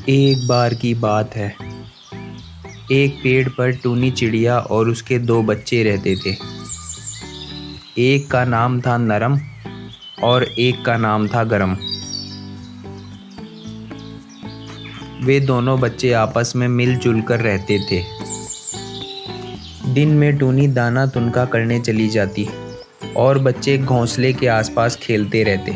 एक बार की बात है। एक पेड़ पर टूनी चिड़िया और उसके दो बच्चे रहते थे। एक का नाम था नरम और एक का नाम था गरम। वे दोनों बच्चे आपस में मिलजुल कर रहते थे। दिन में टूनी दाना तुनका करने चली जाती और बच्चे घोंसले के आसपास खेलते रहते।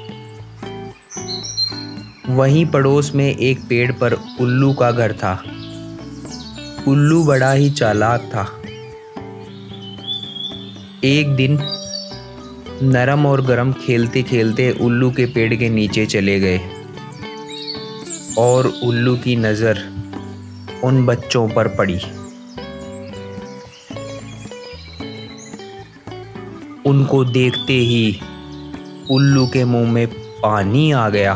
वहीं पड़ोस में एक पेड़ पर उल्लू का घर था। उल्लू बड़ा ही चालाक था। एक दिन नरम और गरम खेलते खेलते उल्लू के पेड़ के नीचे चले गए और उल्लू की नज़र उन बच्चों पर पड़ी। उनको देखते ही उल्लू के मुंह में पानी आ गया।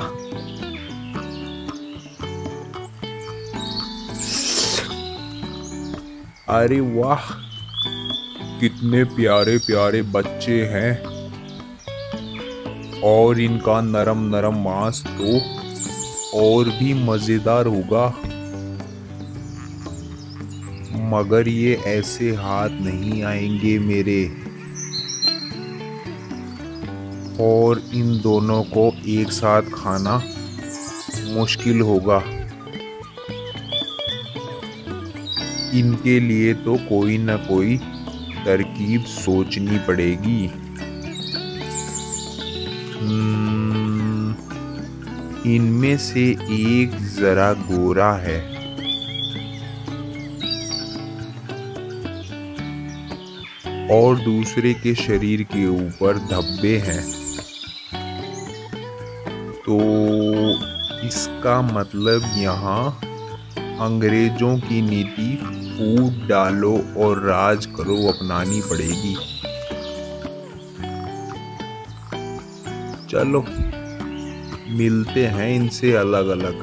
अरे वाह, कितने प्यारे प्यारे बच्चे हैं और इनका नरम नरम मांस तो और भी मजेदार होगा। मगर ये ऐसे हाथ नहीं आएंगे मेरे, और इन दोनों को एक साथ खाना मुश्किल होगा। इनके लिए तो कोई न कोई तरकीब सोचनी पड़ेगी। इनमें से एक जरा गोरा है और दूसरे के शरीर के ऊपर धब्बे हैं, तो इसका मतलब यहाँ अंग्रेजों की नीति फूट डालो और राज करो अपनानी पड़ेगी। चलो मिलते हैं इनसे अलग अलग।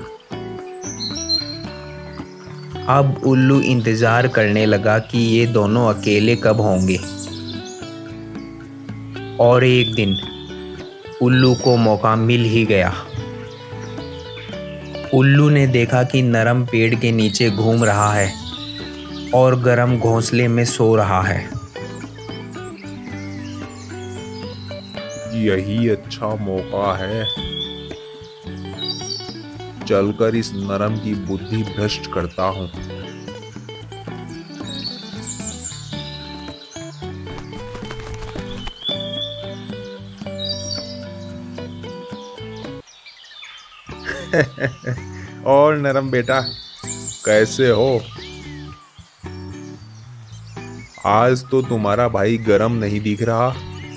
अब उल्लू इंतजार करने लगा कि ये दोनों अकेले कब होंगे, और एक दिन उल्लू को मौका मिल ही गया। उल्लू ने देखा कि नरम पेड़ के नीचे घूम रहा है और गरम घोंसले में सो रहा है। यही अच्छा मौका है, चलकर इस नरम की बुद्धि भ्रष्ट करता हूं। और नरम बेटा, कैसे हो? आज तो तुम्हारा भाई गरम नहीं दिख रहा।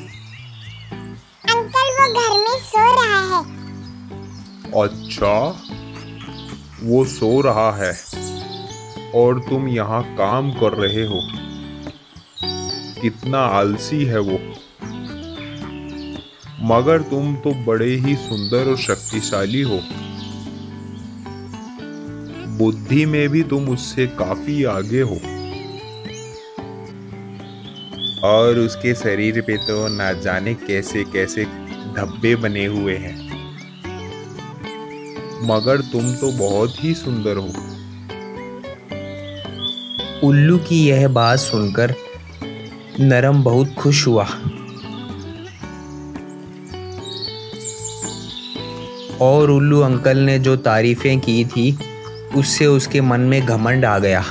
अंकल वो घर में सो रहा है। अच्छा, वो सो रहा है और तुम यहाँ काम कर रहे हो। कितना आलसी है वो। मगर तुम तो बड़े ही सुंदर और शक्तिशाली हो। बुद्धि में भी तुम उससे काफी आगे हो। और उसके शरीर पे तो ना जाने कैसे कैसे धब्बे बने हुए हैं। मगर तुम तो बहुत ही सुंदर हो। उल्लू की यह बात सुनकर नरम बहुत खुश हुआ और उल्लू अंकल ने जो तारीफें की थी उससे उसके मन में घमंड आ गया।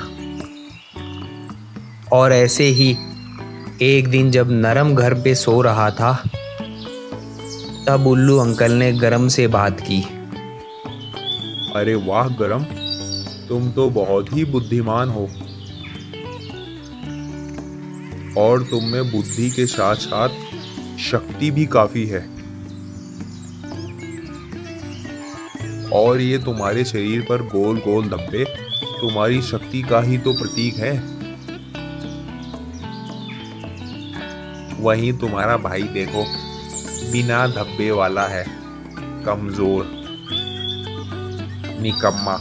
और ऐसे ही एक दिन जब नरम घर पे सो रहा था, तब उल्लू अंकल ने गरम से बात की। अरे वाह गरम, तुम तो बहुत ही बुद्धिमान हो और तुम में बुद्धि के साथ साथ शक्ति भी काफी है। और ये तुम्हारे शरीर पर गोल गोल धब्बे तुम्हारी शक्ति का ही तो प्रतीक है। वहीं तुम्हारा भाई देखो, बिना धब्बे वाला है, कमजोर, निकम्मा।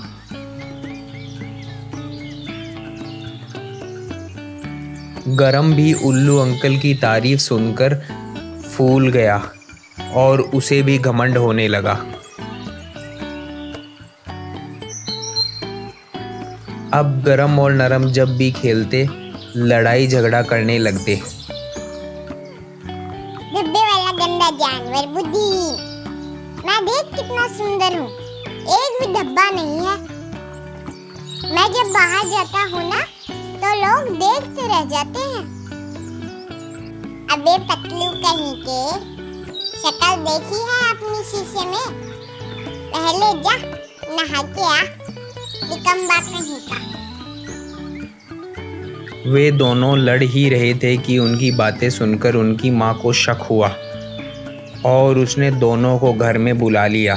गरम भी उल्लू अंकल की तारीफ सुनकर फूल गया और उसे भी घमंड होने लगा। अब गरम और नरम जब भी खेलते लड़ाई झगड़ा करने लगते। डिब्बे वाला गंदा जानवर बुद्धिहीन, मैं देख कितना सुंदर हूँ, एक भी धब्बा नहीं है। मैं जब बाहर जाता हूँ ना तो लोग देखते रह जाते हैं। अबे पतलू कहीं के, शक्ल देखी है अपनी शीशे में? पहले जा नहा के आ, निकम्मा कहीं का। वे दोनों लड़ ही रहे थे कि उनकी बातें सुनकर उनकी माँ को शक हुआ और उसने दोनों को घर में बुला लिया।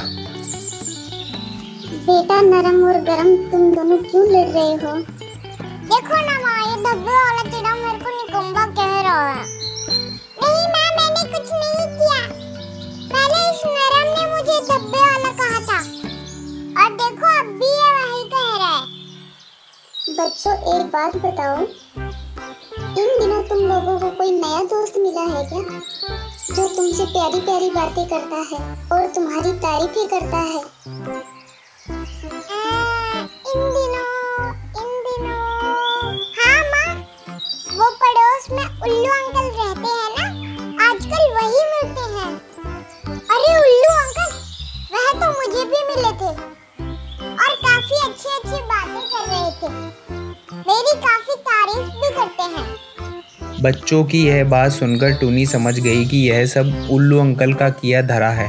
बेटा नरम और गरम, तुम दोनों क्यों लड़ रहे हो? देखो ना माँ, ये धब्बे वाला कीड़ा मेरे को निकम्मा कह रहा है। नहीं माँ, मैंने कुछ नहीं किया। पहले इस नरम ने मुझे धब्बे वाला कहा था और देखो अब भी ये वही कह रहा है। बच्चों एक बात बताओ, इन दिनों तुम लोगों को कोई नया दोस्त मिला है क्या, जो तुमसे प्यारी प्यारी बातें करता है और तुम्हारी तारीफें करता है? हाँ माँ, वो पड़ोस में उल्लू अंकल रहते हैं ना, आजकल वही मिलते हैं। अरे उल्लू अंकल, वह तो मुझे भी मिले थे और काफी अच्छी बातें कर रहे थे, मेरी काफी तारीफ भी करते हैं। बच्चों की यह बात सुनकर टूनी समझ गई कि यह सब उल्लू अंकल का किया धरा है।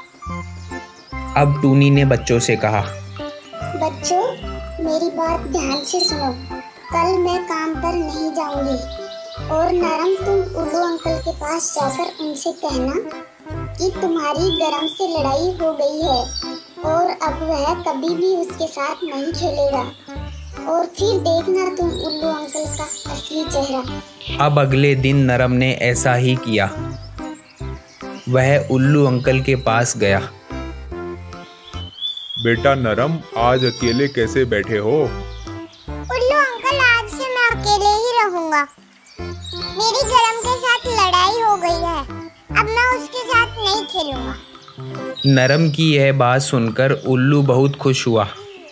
अब टूनी ने बच्चों से कहा, बच्चों मेरी बात ध्यान से सुनो, कल मैं काम पर नहीं जाऊंगी और नरम तुम उल्लू अंकल के पास जाकर उनसे कहना कि तुम्हारी गरम से लड़ाई हो गई है और अब वह कभी भी उसके साथ नहीं खेलेगा, और फिर देखना तुम उल्लू अंकल का असली चेहरा। अब अगले दिन नरम ने ऐसा ही किया। वह उल्लू अंकल के पास गया। बेटा नरम, आज अकेले कैसे बैठे हो? उल्लू अंकल, आज से मैं अकेले ही रहूंगा। मेरी गरम के साथ लड़ाई हो गई है, अब मैं उसके साथ नहीं खेलूंगा। नरम की यह बात सुनकर उल्लू बहुत खुश हुआ।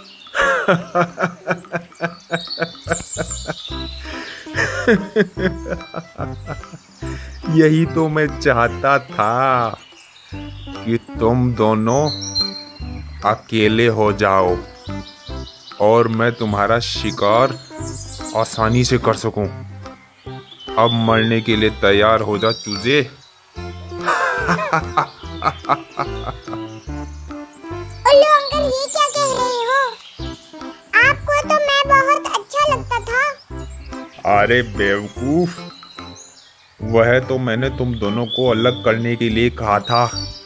यही तो मैं चाहता था कि तुम दोनों अकेले हो जाओ और मैं तुम्हारा शिकार आसानी से कर सकूं। अब मरने के लिए तैयार हो जा चूजे। उल्लू अंकल, ये क्या कह रहे हो? आपको तो मैं बहुत अच्छा लगता था। अरे बेवकूफ, वह तो मैंने तुम दोनों को अलग करने के लिए कहा था,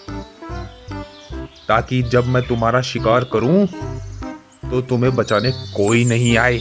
ताकि जब मैं तुम्हारा शिकार करूं तो तुम्हें बचाने कोई नहीं आए।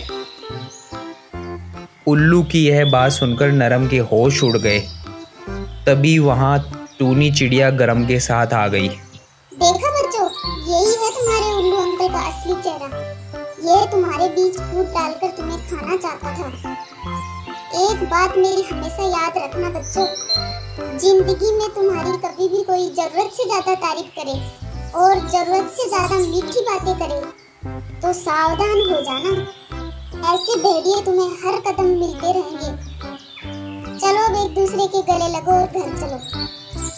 उल्लू की यह बात सुनकर नरम के होश उड़ गए। तभी वहां टूनी चिड़िया गरम के साथ आ गई। देखा बच्चों, यही है तुम्हारे उल्लू अंकल का असली चेहरा। ये तुम्हारे बीच फूट डालकर तुम्हें खाना चाहता था। एक बात मेरी हमेशा याद रखना बच्चों, जिंदगी में तुम्हारी कभी भी कोई जरूरत से ज्यादा तारीफ करे और जरूरत से ज्यादा मीठी बातें करे तो सावधान हो जाना, ऐसे भेड़िए तुम्हें हर कदम मिलते रहेंगे। चलो अब एक दूसरे के गले लगो और घर चलो।